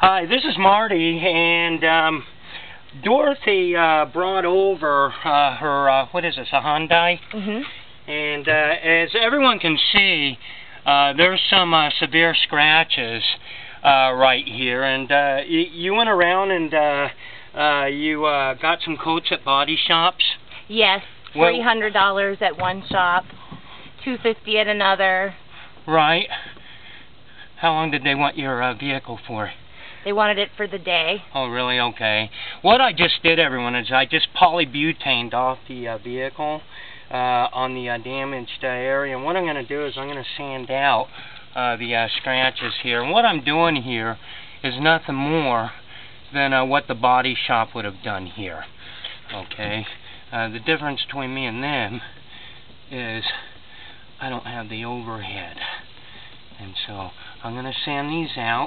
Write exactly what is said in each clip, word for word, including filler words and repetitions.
Hi, this is Marty, and um, Dorothy uh, brought over uh, her, uh, what is this, a Hyundai? Mm-hmm. And uh, as everyone can see, uh, there's some uh, severe scratches uh, right here. And uh, you went around and uh, uh, you uh, got some coats at body shops? Yes, three hundred dollars at one shop, two hundred fifty dollars at another. Right. How long did they want your uh, vehicle for? They wanted it for the day. Oh, really? Okay. What I just did, everyone, is I just polybutaned off the uh, vehicle uh, on the uh, damaged uh, area. And what I'm going to do is I'm going to sand out uh, the uh, scratches here. And what I'm doing here is nothing more than uh, what the body shop would have done here. Okay? Uh, the difference between me and them is I don't have the overhead. And so I'm going to sand these out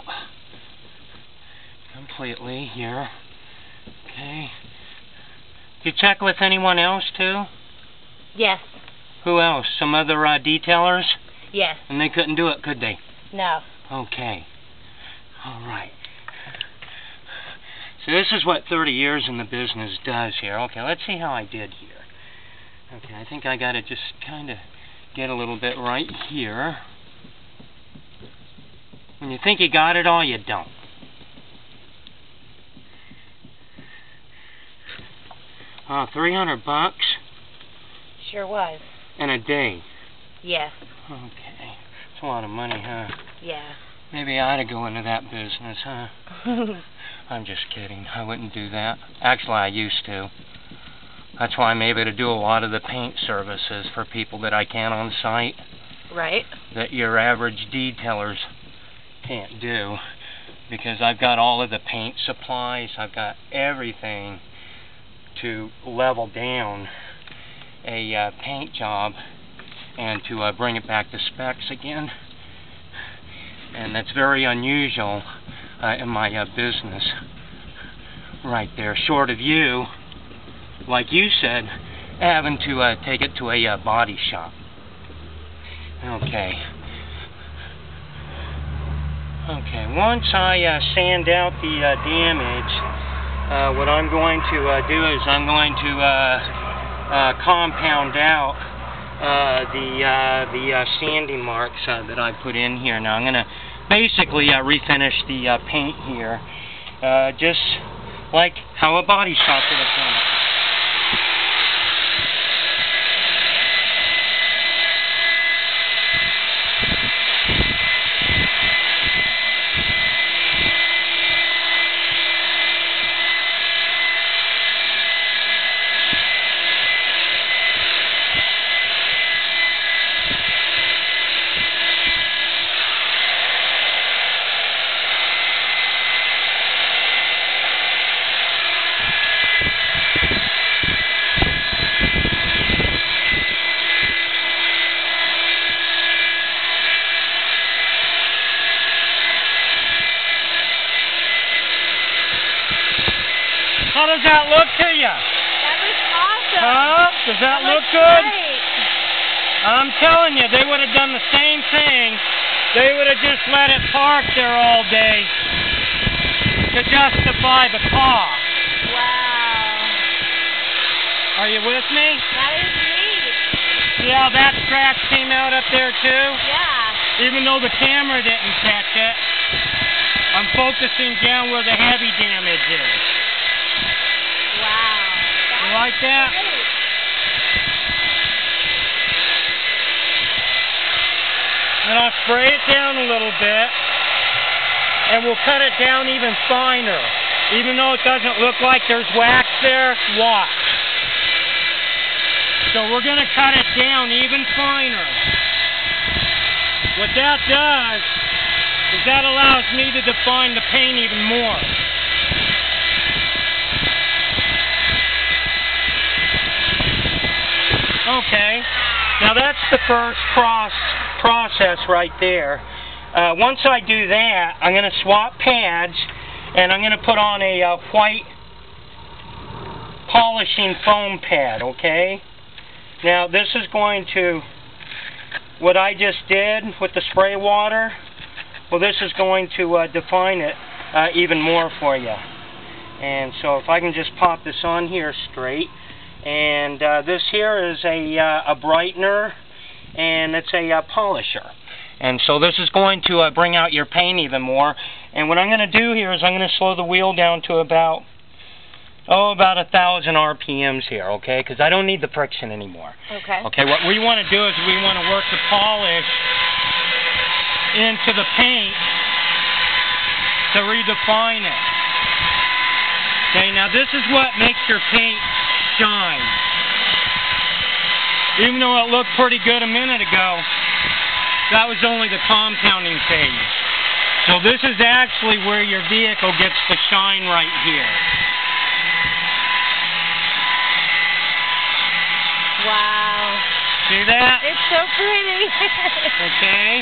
completely here. Okay. Did you check with anyone else too? Yes. Who else? Some other uh, detailers? Yes. And they couldn't do it, could they? No. Okay. All right. So this is what thirty years in the business does here. Okay, let's see how I did here. Okay, I think I got to just kind of get a little bit right here. When you think you got it all, you don't. Uh, three hundred bucks? Sure was. In a day? Yes. Okay. It's a lot of money, huh? Yeah. Maybe I ought to go into that business, huh? I'm just kidding. I wouldn't do that. Actually, I used to. That's why I'm able to do a lot of the paint services for people that I can on site. Right. That your average detailers can't do. Because I've got all of the paint supplies. I've got everything to level down a uh, paint job and to uh, bring it back to specs again. And that's very unusual uh, in my uh, business right there, short of you, like you said, having to uh, take it to a uh, body shop. Okay. Okay, once I uh, sand out the uh, damage, Uh, what I'm going to uh, do is I'm going to uh, uh, compound out uh, the uh, the uh, sanding marks uh, that I put in here. Now I'm going to basically uh, refinish the uh, paint here, uh, just like how a body shop would have done it. How does that look to you? That was awesome. Huh? Does that, that look good? Great. I'm telling you, they would have done the same thing. They would have just let it park there all day to justify the cost. Wow. Are you with me? That is neat. See how that scratch came out up there too? Yeah. Even though the camera didn't catch it, I'm focusing down where the heavy damage is. Wow. You like that? Great. Then I'll spray it down a little bit, and we'll cut it down even finer. Even though it doesn't look like there's wax there, watch. So we're going to cut it down even finer. What that does is that allows me to define the paint even more. Okay, now that's the first cross process right there. Uh, once I do that, I'm going to swap pads, and I'm going to put on a uh, white polishing foam pad, okay? Now this is going to, what I just did with the spray water, well this is going to uh, define it uh, even more for you. And so if I can just pop this on here straight, and uh, this here is a, uh, a brightener, and it's a uh, polisher. And so this is going to uh, bring out your paint even more. And what I'm going to do here is I'm going to slow the wheel down to about, oh, about a thousand R P Ms here, okay? Because I don't need the friction anymore. Okay. Okay, what we want to do is we want to work the polish into the paint to redefine it. Okay, now this is what makes your paint shine. Even though it looked pretty good a minute ago, that was only the compounding phase. So this is actually where your vehicle gets to shine right here. Wow. See that? It's so pretty. Okay.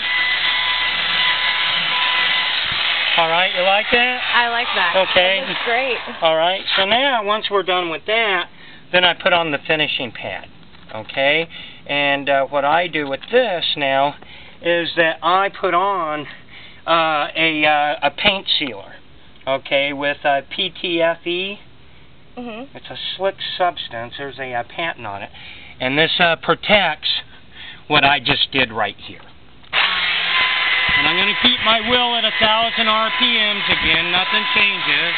All right, you like that? I like that. Okay. That looks great. All right, so now once we're done with that, then I put on the finishing pad. Okay? And uh, what I do with this now is that I put on uh, a, uh, a paint sealer. Okay, with uh, P T F E. Mm-hmm. It's a slick substance. There's a uh, patent on it. And this uh, protects what I just did right here. And I'm going to keep my wheel at a thousand R P Ms again. Nothing changes.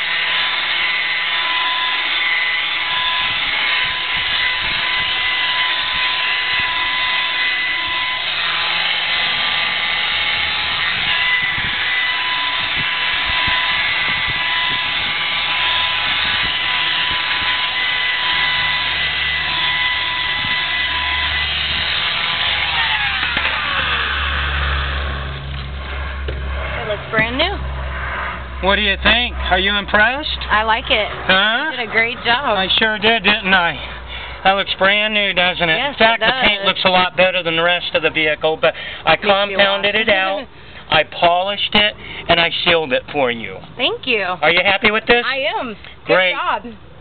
Brand new. What do you think? Are you impressed? I like it. Huh? You did a great job. I sure did, didn't I? That looks brand new, doesn't it? Yes, In fact, it the does. paint looks a lot better than the rest of the vehicle, but I compounded it out, I polished it, and I sealed it for you. Thank you. Are you happy with this? I am. Good Great. job.